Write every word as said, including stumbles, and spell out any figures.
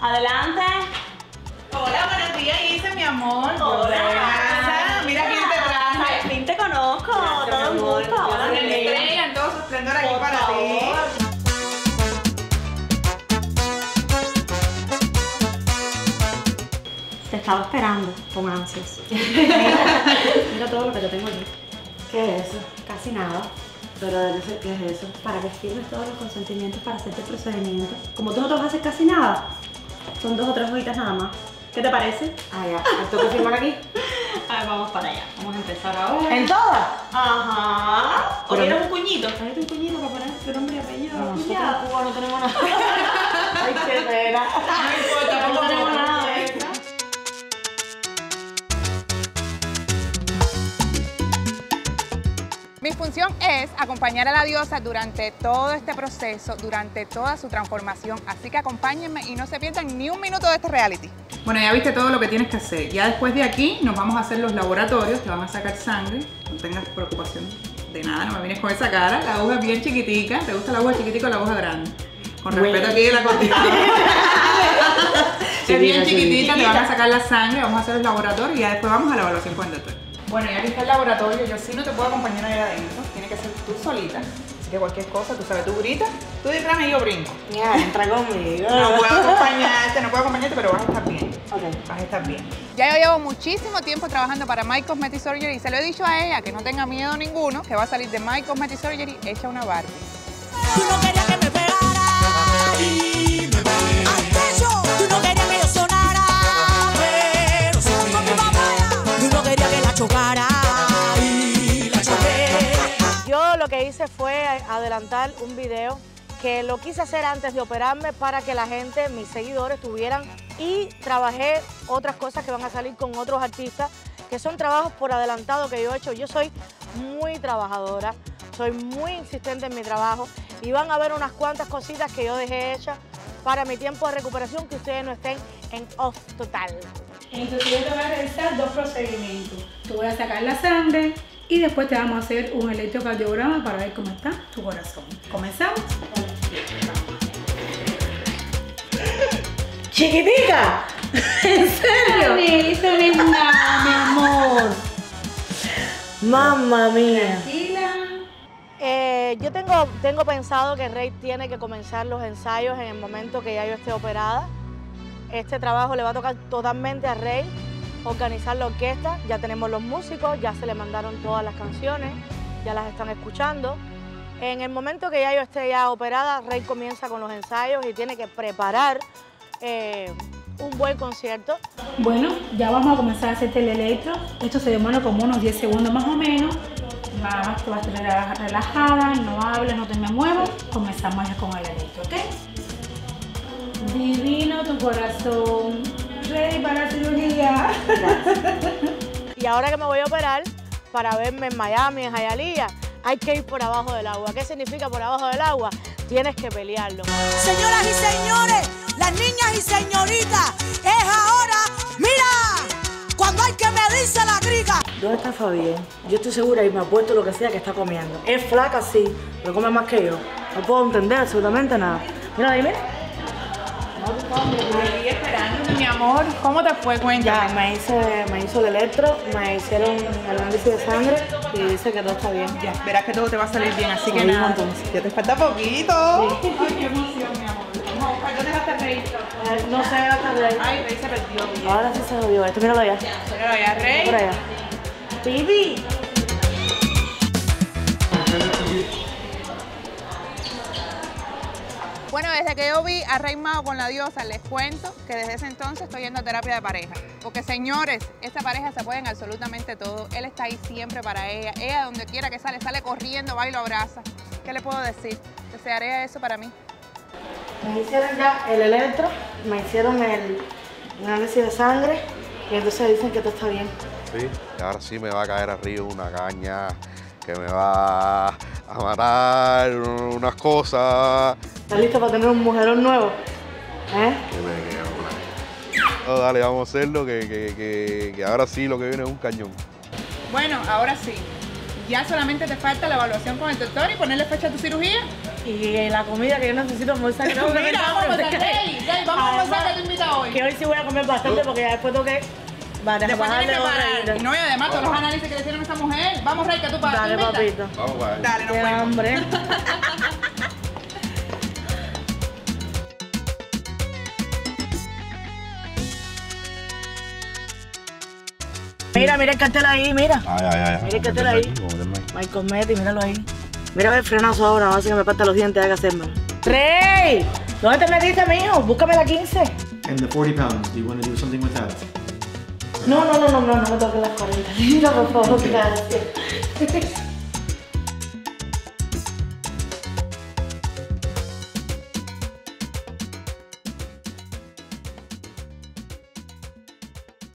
Adelante. Hola, buenos días, Isa, mi amor. Hola. Mira quién te traje. Al fin te conozco. Todo un gusto. Hola, Una mi vida. estrella en todo su esplendor aquí Por para favor. ti. Te estaba esperando con ansias. Mira, mira todo lo que yo tengo aquí. ¿Qué es eso? Casi nada. Pero yo sé qué es eso. Para que firmes todos los consentimientos para hacerte el procedimiento. Como tú no te vas a hacer casi nada, son dos o tres hojitas nada más. ¿Qué te parece? Ah, ya. ¿Tengo que firmar aquí? A ver, vamos para allá. Vamos a empezar ahora. ¿En todas? Ajá. ¿O Pero- tienes un cuñito? Tráete un cuñito para poner tu nombre y apellido. Nosotros Cuñado. en Cuba no tenemos nada. Ay, qué pena. No importa, No poco a tenemos poco. nada de eso. Mi función es acompañar a la diosa durante todo este proceso, durante toda su transformación. Así que acompáñenme y no se pierdan ni un minuto de este reality. Bueno, ya viste todo lo que tienes que hacer. Ya después de aquí nos vamos a hacer los laboratorios, te van a sacar sangre. No tengas preocupación de nada, no me vienes con esa cara. La aguja es bien chiquitica. ¿Te gusta la aguja chiquitica o la aguja grande? Con respeto aquí de la coordinadora. Es bien chiquitita, te van a sacar la sangre, vamos a hacer los laboratorios y ya después vamos a la evaluación con el doctor. Bueno, ya que está el laboratorio, yo sí no te puedo acompañar allá adentro, tiene que ser tú solita. Así que cualquier cosa, tú sabes, tú gritas, tú disframes y yo brinco. Ya, entra conmigo. No puedo acompañarte, no puedo acompañarte, pero vas a estar bien. Ok. Vas a estar bien. Ya yo llevo muchísimo tiempo trabajando para My Cosmetic Surgery y se lo he dicho a ella que no tenga miedo ninguno, que va a salir de My Cosmetic Surgery hecha una Barbie. Tú no querías que me pegara y me pegué. Ante yo, tú no querías que yo sonara, pero sí con mi mamá. Tú no querías que la chocara y la choqué. Yo lo que hice fue adelantar un video que lo quise hacer antes de operarme para que la gente, mis seguidores, tuvieran, y trabajé otras cosas que van a salir con otros artistas, que son trabajos por adelantado que yo he hecho. Yo soy muy trabajadora, soy muy insistente en mi trabajo y van a ver unas cuantas cositas que yo dejé hechas para mi tiempo de recuperación, que ustedes no estén en off total. Entonces yo te voy a realizar dos procedimientos. Te voy a sacar la sangre y después te vamos a hacer un electrocardiograma para ver cómo está tu corazón. ¿Comenzamos? ¡Chiquitica! ¿En serio? Eso no es nada, mi amor. ¡Mamma mía! Tranquila. Eh, yo tengo, tengo pensado que Rey tiene que comenzar los ensayos en el momento que ya yo esté operada. Este trabajo le va a tocar totalmente a Rey, organizar la orquesta. Ya tenemos los músicos, ya se le mandaron todas las canciones, ya las están escuchando. En el momento que ya yo esté ya operada, Rey comienza con los ensayos y tiene que preparar eh, un buen concierto. Bueno, ya vamos a comenzar a hacerte el electro. Esto se demora como unos diez segundos más o menos. Nada más te vas a estar relajada, no hables, no te me muevas. Comenzamos ya con el electro, ¿ok? Divino tu corazón, ready para la cirugía. Y ahora que me voy a operar, para verme en Miami, en Hialeah, hay que ir por abajo del agua. ¿Qué significa por abajo del agua? Tienes que pelearlo. Señoras y señores, las niñas y señoritas, es ahora, mira, cuando hay que medirse la griga. ¿Dónde está Fabián? Yo estoy segura y me apuesto lo que sea que está comiendo. Es flaca, sí, pero come más que yo. No puedo entender absolutamente nada. Mira, dime. Aquí esperando, mi amor. ¿Cómo te fue? Ya, Cuéntame. me hice, me hizo el electro, me hicieron el análisis de sangre y dice que todo está bien. Ya, verás que todo te va a salir bien, así que Seguimos nada. entonces. Ya te falta poquito. Ay, qué emoción, mi amor. Vamos a buscar. ¿Dónde dejaste el registro? Eh, No sé hasta de ahí. Ay, Rey se perdió. Ahora sí se jodió. Esto, míralo allá. Míralo allá, Rey. Por allá. Bibi. Bueno, desde que yo vi a Rey Mago con la diosa, les cuento que desde ese entonces estoy yendo a terapia de pareja. Porque señores, esta pareja se apoya en absolutamente todo. Él está ahí siempre para ella. Ella donde quiera que sale, sale corriendo, va y lo abraza. ¿Qué le puedo decir? Desearía eso para mí. Me hicieron ya el electro, me hicieron el análisis de sangre y entonces dicen que todo está bien. Sí, y ahora sí me va a caer arriba una caña que me va a matar unas cosas. ¿Estás listo para tener un mujerón nuevo? ¿Eh? Que me queda una- No, dale, vamos a hacerlo, que, que, que, que ahora sí lo que viene es un cañón. Bueno, ahora sí. Ya solamente te falta la evaluación con el doctor y ponerle fecha a tu cirugía. Y la comida que yo necesito almorzar. No, que Mira, vamos a almorzar, Rey, Rey, vamos a almorzar que te invita hoy. Que hoy sí voy a comer bastante porque ya después tengo que va, Después tienes que bajarle parar. otra Y no, y además todos los análisis que le hicieron a esta mujer. Vamos, Rey, que tú pagas. Dale, ¿Tú invitas? papito. Vamos a ver. Dale, nos Qué vemos. hambre. Mira, mira el cartel ahí, mira. Ay, ay, ay. Mira el cartel ahí. My Cosmetics, míralo ahí. Mira el frenazo ahora, no hace que me parta los dientes, hay que hacérmelo. ¡Rey! ¿Dónde te metiste, mijo? Búscame la quince. And the forty pounds, do you want to do something with that? No, no, no, no, no, no me toques las cuarenta. No, por favor, gracias.